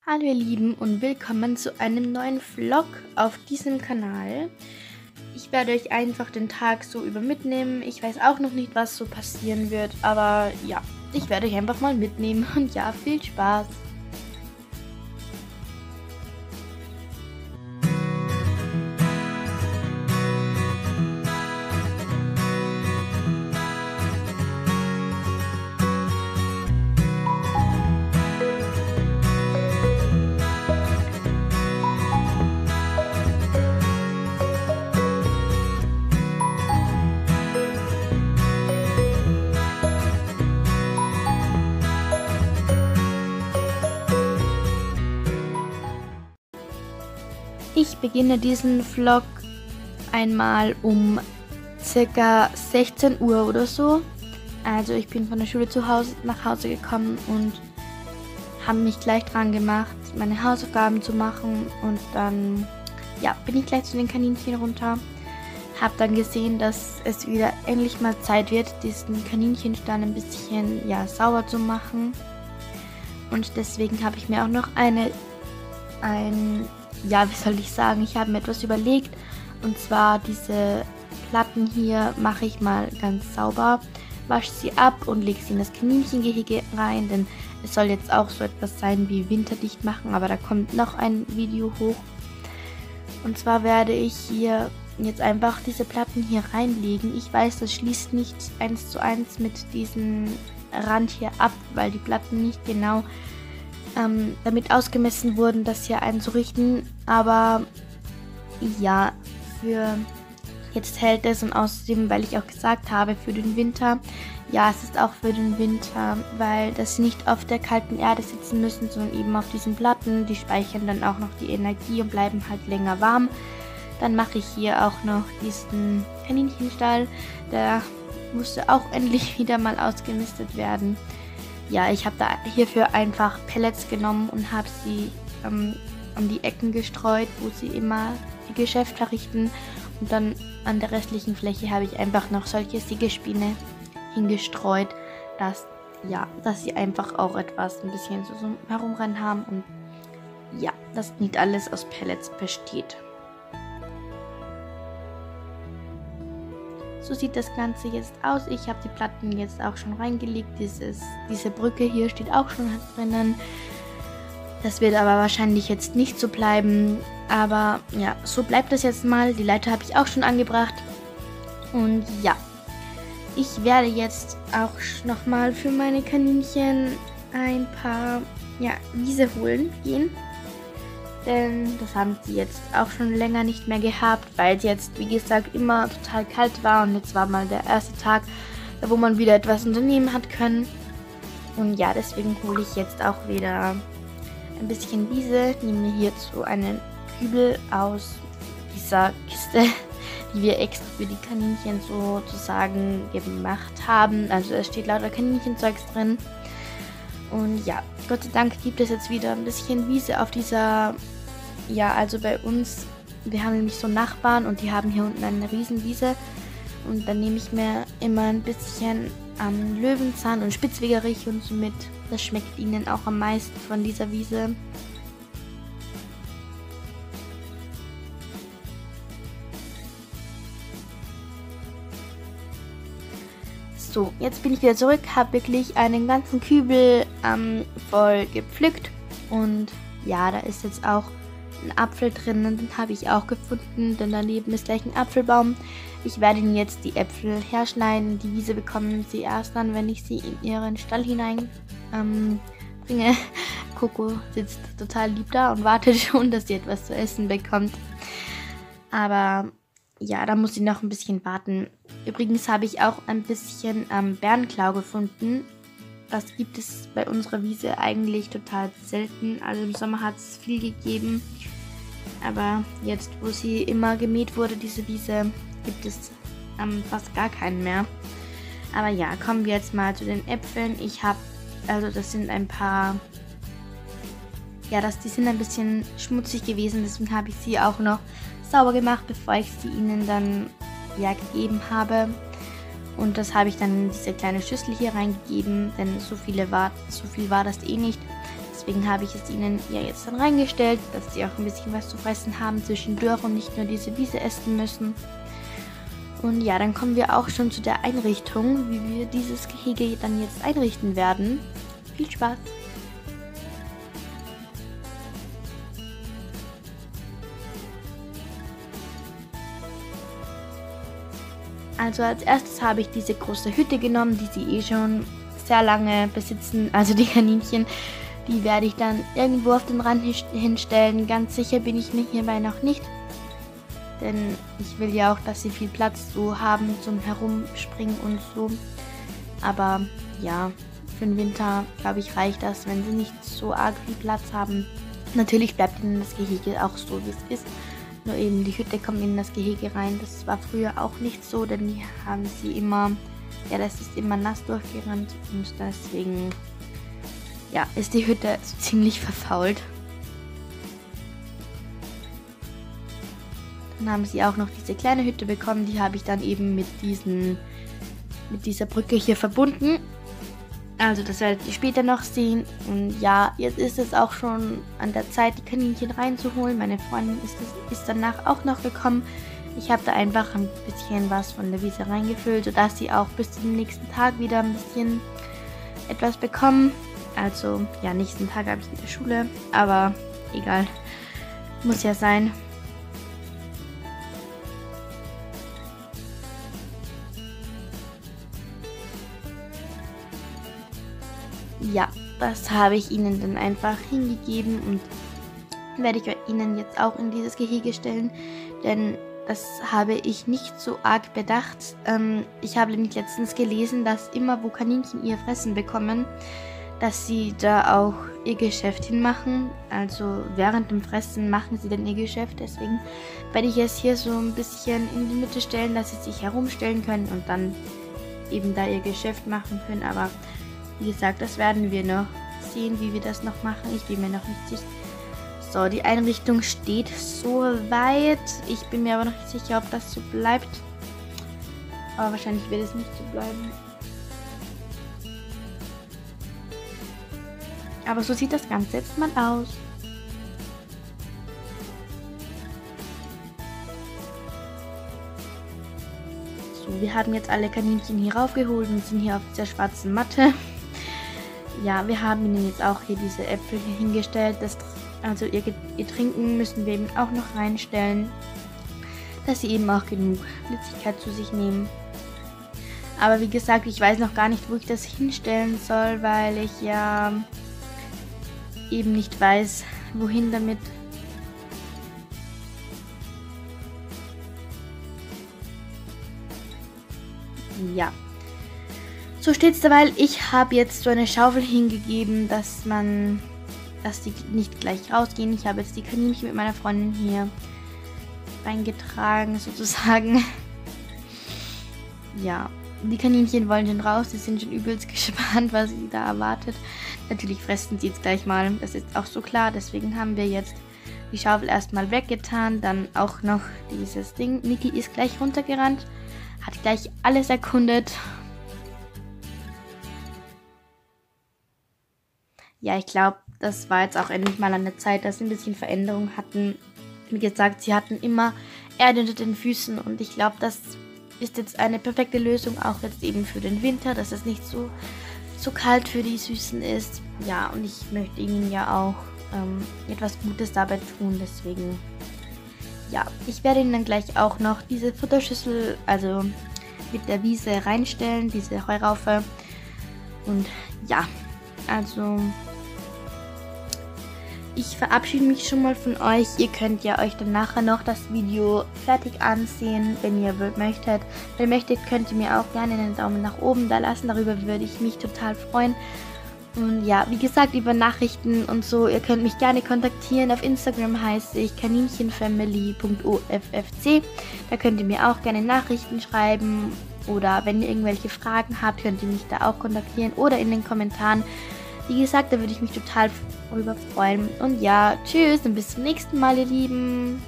Hallo ihr Lieben und willkommen zu einem neuen Vlog auf diesem Kanal. Ich werde euch einfach den Tag so über mitnehmen. Ich weiß auch noch nicht, was so passieren wird, aber ja, ich werde euch einfach mal mitnehmen und ja, viel Spaß. Ich beginne diesen Vlog einmal um circa 16 Uhr oder so. Also ich bin von der Schule nach Hause gekommen und habe mich gleich dran gemacht, meine Hausaufgaben zu machen. Und dann bin ich gleich zu den Kaninchen runter. Habe dann gesehen, dass es wieder endlich mal Zeit wird, diesen Kaninchenstall ein bisschen sauber zu machen. Und deswegen habe ich mir auch noch ich habe mir etwas überlegt, und zwar diese Platten hier mache ich mal ganz sauber, wasche sie ab und lege sie in das Kaninchengehege rein, denn es soll jetzt auch so etwas sein wie winterdicht machen, aber da kommt noch ein Video hoch. Und zwar werde ich hier jetzt einfach diese Platten hier reinlegen. Ich weiß, das schließt nicht 1:1 mit diesem Rand hier ab, weil die Platten nicht genau damit ausgemessen wurden, das hier einzurichten, aber ja, für jetzt hält es, und außerdem, weil ich auch gesagt habe, für den Winter, ja, es ist auch für den Winter, weil das nicht auf der kalten Erde sitzen müssen, sondern eben auf diesen Platten, die speichern dann auch noch die Energie und bleiben halt länger warm. Dann mache ich hier auch noch diesen Kaninchenstall, der musste auch endlich wieder mal ausgemistet werden. Ja, ich habe da hierfür einfach Pellets genommen und habe sie um die Ecken gestreut, wo sie immer ihr Geschäft verrichten. Und dann an der restlichen Fläche habe ich einfach noch solche Sägespäne hingestreut, dass sie einfach auch ein bisschen so herumrennen haben und ja, dass nicht alles aus Pellets besteht. So sieht das Ganze jetzt aus. Ich habe die Platten jetzt auch schon reingelegt. Diese Brücke hier steht auch schon drinnen. Das wird aber wahrscheinlich jetzt nicht so bleiben. Aber ja, so bleibt das jetzt mal. Die Leiter habe ich auch schon angebracht. Und ja, ich werde jetzt auch nochmal für meine Kaninchen ein paar Wiese holen gehen. Denn das haben sie jetzt auch schon länger nicht mehr gehabt, weil es jetzt, wie gesagt, immer total kalt war. Und jetzt war mal der erste Tag, wo man wieder etwas unternehmen hat können. Und ja, deswegen hole ich jetzt auch wieder ein bisschen Wiese. Nehme mir hierzu einen Kübel aus dieser Kiste, die wir extra für die Kaninchen sozusagen gemacht haben. Also es steht lauter Kaninchenzeugs drin. Und ja, Gott sei Dank gibt es jetzt wieder ein bisschen Wiese auf dieser, also bei uns, wir haben nämlich so Nachbarn und die haben hier unten eine Riesenwiese. Und dann nehme ich mir immer ein bisschen Löwenzahn und Spitzwegerich und somit, das schmeckt ihnen auch am meisten von dieser Wiese. So, jetzt bin ich wieder zurück, habe wirklich einen ganzen Kübel voll gepflückt und ja, da ist jetzt auch ein Apfel drin, den habe ich auch gefunden, denn daneben ist gleich ein Apfelbaum. Ich werde ihnen jetzt die Äpfel herschneiden. Die Wiese bekommen sie erst dann, wenn ich sie in ihren Stall hinein bringe. Coco sitzt total lieb da und wartet schon, dass sie etwas zu essen bekommt. Aber ja, da muss sie noch ein bisschen warten. Übrigens habe ich auch ein bisschen Bärenklau gefunden. Das gibt es bei unserer Wiese eigentlich total selten. Also im Sommer hat es viel gegeben. Aber jetzt, wo sie immer gemäht wurde, diese Wiese, gibt es fast gar keinen mehr. Aber ja, kommen wir jetzt mal zu den Äpfeln. Das sind ein paar, die sind ein bisschen schmutzig gewesen. Deswegen habe ich sie auch noch sauber gemacht, bevor ich sie ihnen dann gegeben habe. Und das habe ich dann in diese kleine Schüssel hier reingegeben, denn so viel war das eh nicht. Deswegen habe ich es ihnen ja jetzt dann reingestellt, dass sie auch ein bisschen was zu fressen haben zwischendurch und nicht nur diese Wiese essen müssen. Und ja, dann kommen wir auch schon zu der Einrichtung, wie wir dieses Gehege dann jetzt einrichten werden. Viel Spaß! Also als erstes habe ich diese große Hütte genommen, die sie eh schon sehr lange besitzen. Also die Kaninchen, die werde ich dann irgendwo auf den Rand hinstellen. Ganz sicher bin ich mir hierbei noch nicht. Denn ich will ja auch, dass sie viel Platz so haben zum Herumspringen und so. Aber ja, für den Winter, glaube ich, reicht das, wenn sie nicht so arg viel Platz haben. Natürlich bleibt ihnen das Gehege auch so, wie es ist. Nur eben die Hütte kommt in das Gehege rein. Das war früher auch nicht so, denn die haben sie immer, ja, das ist immer nass durchgerannt. Und deswegen, ja, ist die Hütte so ziemlich verfault. Dann haben sie auch noch diese kleine Hütte bekommen, die habe ich dann eben mit dieser Brücke hier verbunden. Also das werdet ihr später noch sehen. Und ja, jetzt ist es auch schon an der Zeit, die Kaninchen reinzuholen. Meine Freundin ist danach auch noch gekommen. Ich habe da einfach ein bisschen was von der Wiese reingefüllt, sodass sie auch bis zum nächsten Tag wieder ein bisschen etwas bekommen. Also ja, nächsten Tag habe ich wieder Schule, aber egal, muss ja sein. Ja, das habe ich ihnen dann einfach hingegeben und werde ich ihnen jetzt auch in dieses Gehege stellen, denn das habe ich nicht so arg bedacht. Ich habe nämlich letztens gelesen, dass immer wo Kaninchen ihr Fressen bekommen, dass sie da auch ihr Geschäft hinmachen. Also während dem Fressen machen sie dann ihr Geschäft. Deswegen werde ich es hier so ein bisschen in die Mitte stellen, dass sie sich herumstellen können und dann eben da ihr Geschäft machen können. Aber wie gesagt, das werden wir noch sehen, wie wir das noch machen. Ich bin mir noch nicht sicher. So, die Einrichtung steht soweit. Ich bin mir aber noch nicht sicher, ob das so bleibt. Aber wahrscheinlich wird es nicht so bleiben. Aber so sieht das Ganze jetzt mal aus. So, wir haben jetzt alle Kaninchen hier raufgeholt und sind hier auf dieser schwarzen Matte. Ja, wir haben ihnen jetzt auch hier diese Äpfel hier hingestellt. Also ihr Trinken müssen wir eben auch noch reinstellen, dass sie eben auch genug Flüssigkeit zu sich nehmen. Aber wie gesagt, ich weiß noch gar nicht, wo ich das hinstellen soll, weil ich ja eben nicht weiß, wohin damit. Ja. So steht es derweil. Ich habe jetzt so eine Schaufel hingegeben, dass die nicht gleich rausgehen. Ich habe jetzt die Kaninchen mit meiner Freundin hier reingetragen, sozusagen. Ja, die Kaninchen wollen schon raus. Die sind schon übelst gespannt, was sie da erwartet. Natürlich fressen sie jetzt gleich mal. Das ist auch so klar. Deswegen haben wir jetzt die Schaufel erstmal weggetan. Dann auch noch dieses Ding. Niki ist gleich runtergerannt. Hat gleich alles erkundet. Ja, ich glaube, das war jetzt auch endlich mal an der Zeit, dass sie ein bisschen Veränderung hatten. Wie gesagt, sie hatten immer Erde unter den Füßen und ich glaube, das ist jetzt eine perfekte Lösung, auch jetzt eben für den Winter, dass es nicht so kalt für die Süßen ist. Ja, und ich möchte ihnen ja auch etwas Gutes dabei tun, deswegen, ja, ich werde ihnen dann gleich auch noch diese Futterschüssel, also mit der Wiese reinstellen, diese Heuraufe. Und ja, also ich verabschiede mich schon mal von euch. Ihr könnt ja euch dann nachher noch das Video fertig ansehen, wenn ihr möchtet. Wenn ihr möchtet, könnt ihr mir auch gerne einen Daumen nach oben da lassen. Darüber würde ich mich total freuen. Und ja, wie gesagt, über Nachrichten und so, ihr könnt mich gerne kontaktieren. Auf Instagram heiße ich kaninchenfamily.offc. Da könnt ihr mir auch gerne Nachrichten schreiben. Oder wenn ihr irgendwelche Fragen habt, könnt ihr mich da auch kontaktieren. Oder in den Kommentaren. Wie gesagt, da würde ich mich total darüber freuen. Und ja, tschüss und bis zum nächsten Mal, ihr Lieben.